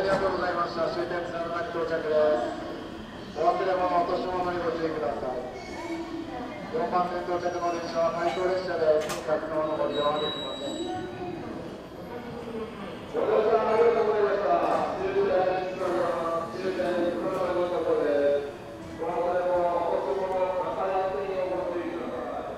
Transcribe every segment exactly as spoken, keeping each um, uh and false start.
がとうございました。終点津田沼に到着です。お忘れ物、落とし物にご注意ください。よんばん線到着の列車は回送列車で客ののご利用はできません。ご乗車ありがとうございました。終点津田沼、終点津田沼のところです。お忘れ物、落とし物、なさらずにおご注意ください。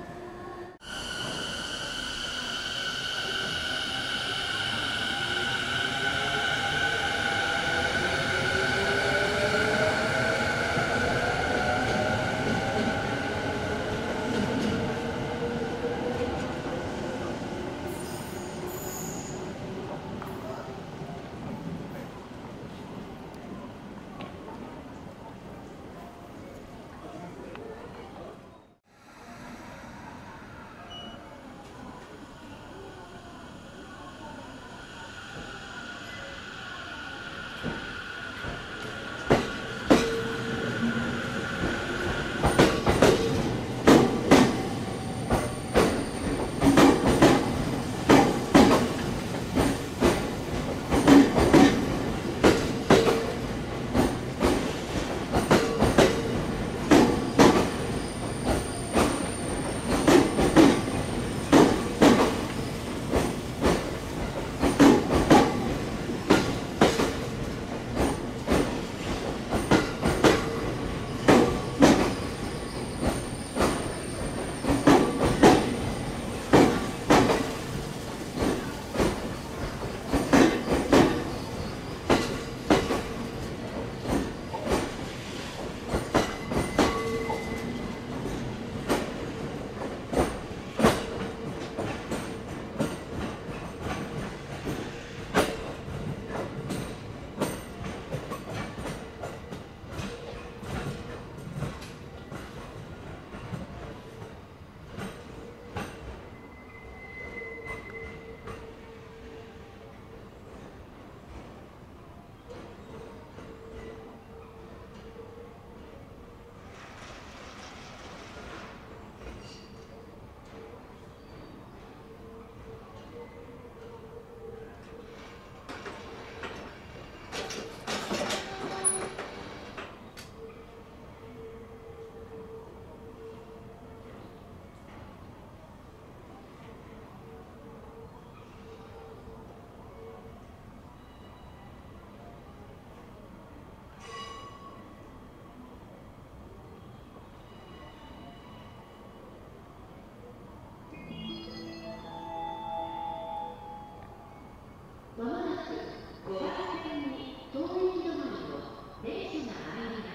まもなくごばん線に当駅止まりの電車が参ります。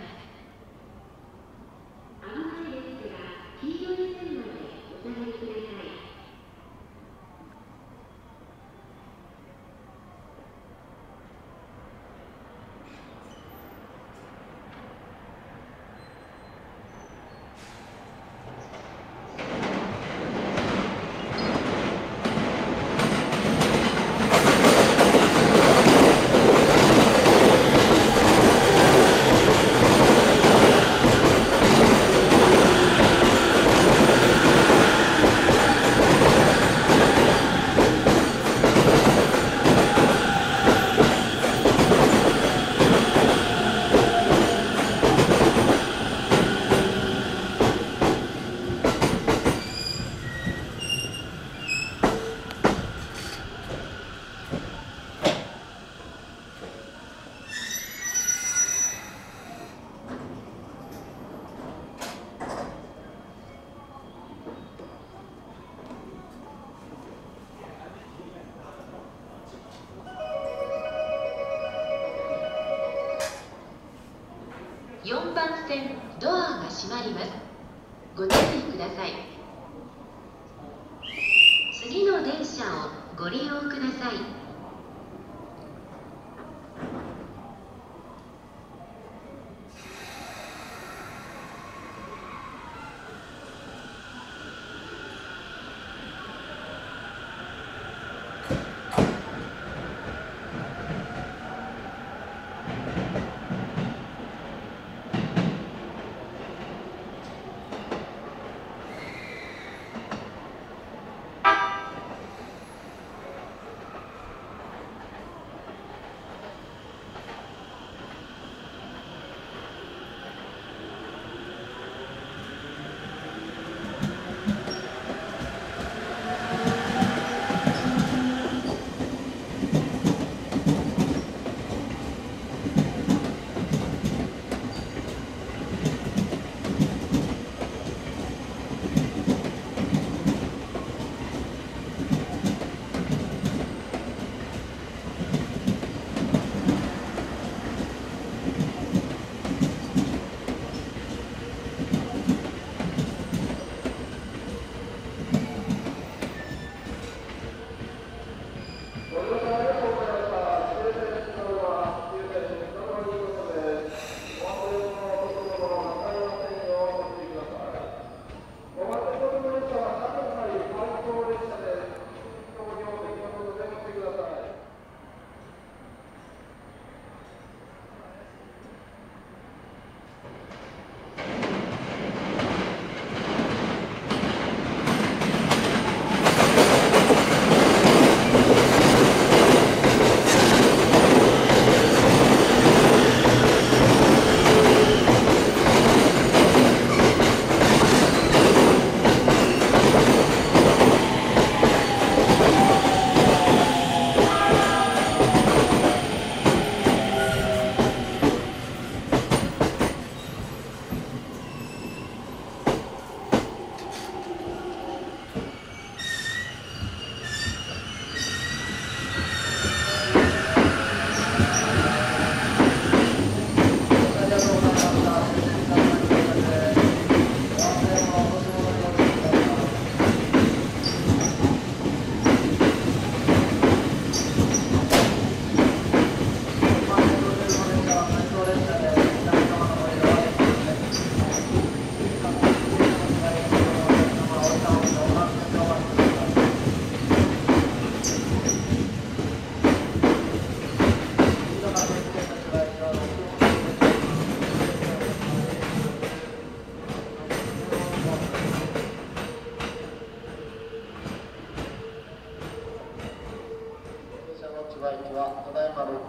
危ないですが、黄色い線までお下がりください。よんばん線ドアが閉まります。ご注意ください。次の電車をご利用ください。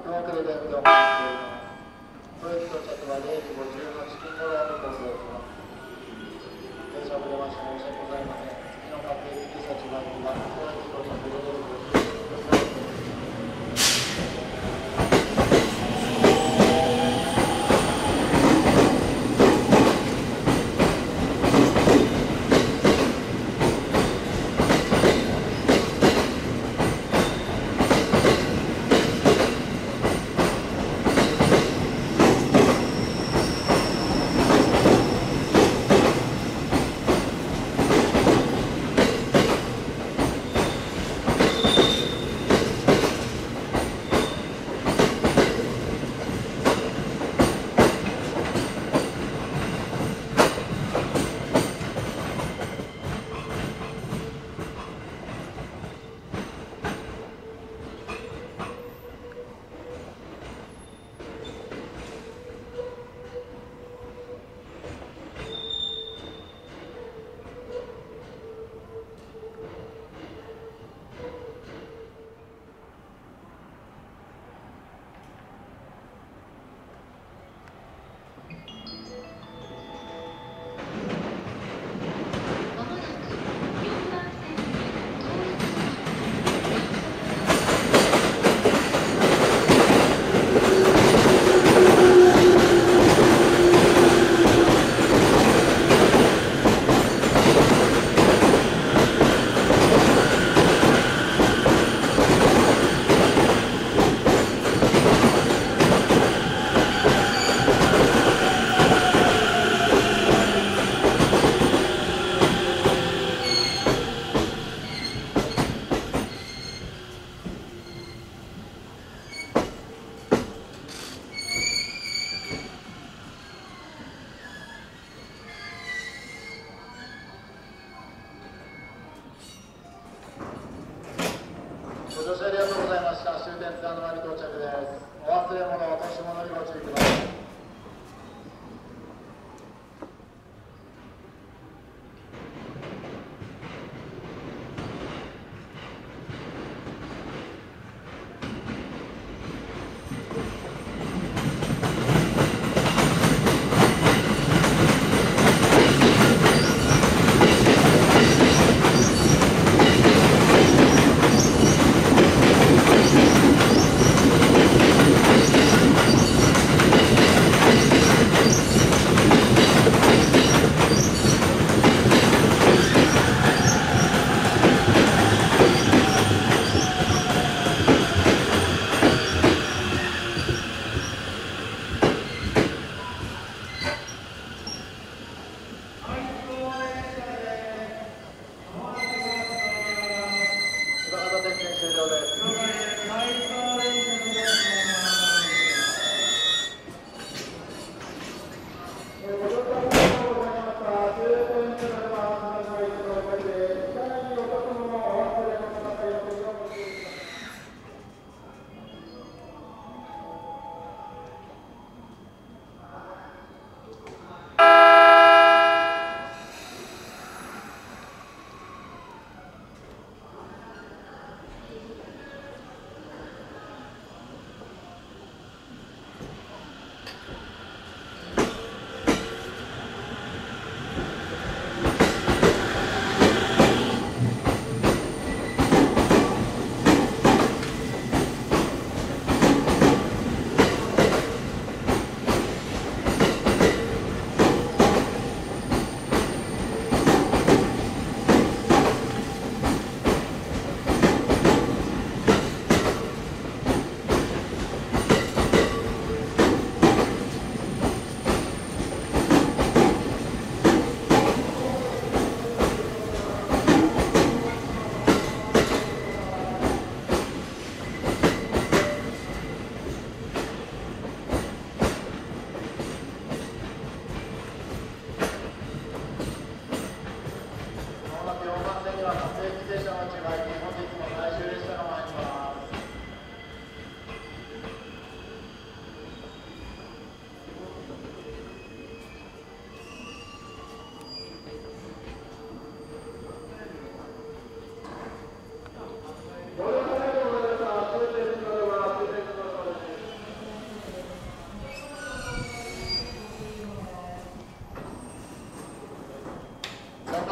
分遅れで運動を行っております。ドイツ到着はれいじごじゅうはちふん頃のコースをします。電車遅れまして申し訳ございません。次の各駅停車地番にはドイツ到着でれいじごじゅうくふん頃です。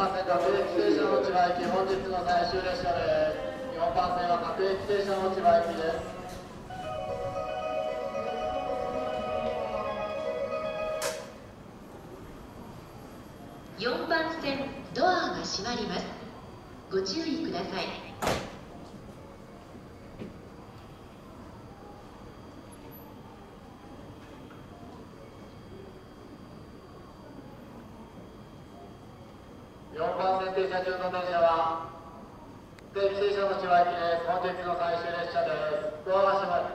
番線各駅停車の千葉駅、本日の最終列車です。よんばん線は各駅停車の千葉駅です。 よんばん線ドアが閉まります。ご注意ください。 よんばん線停車中の電車は各駅停車の千葉駅です。本日の最終列車です。ドアが閉まる。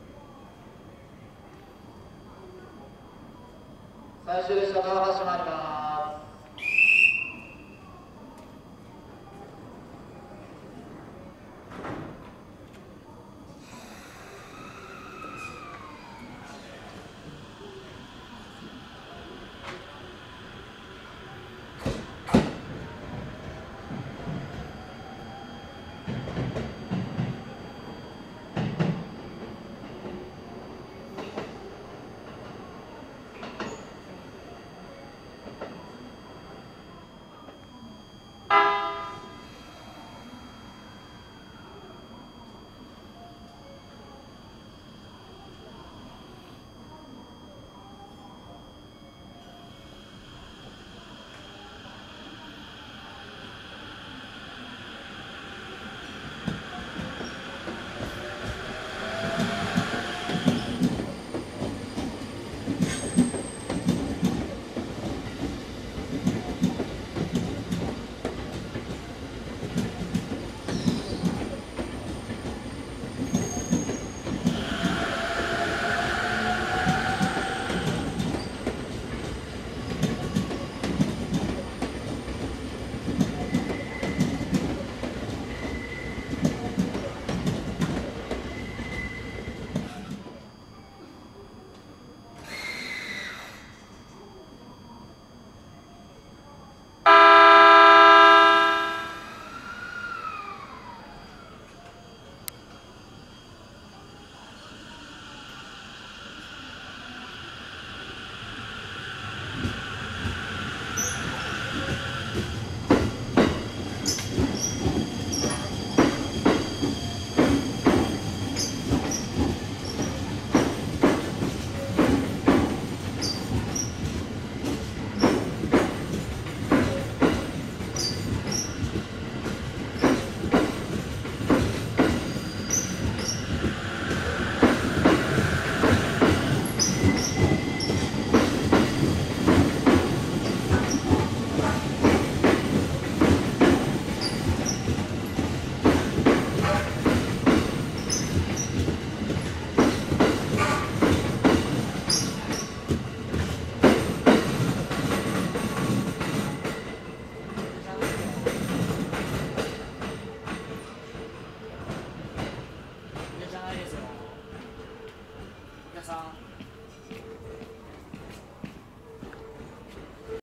最終列車ドアが閉まります。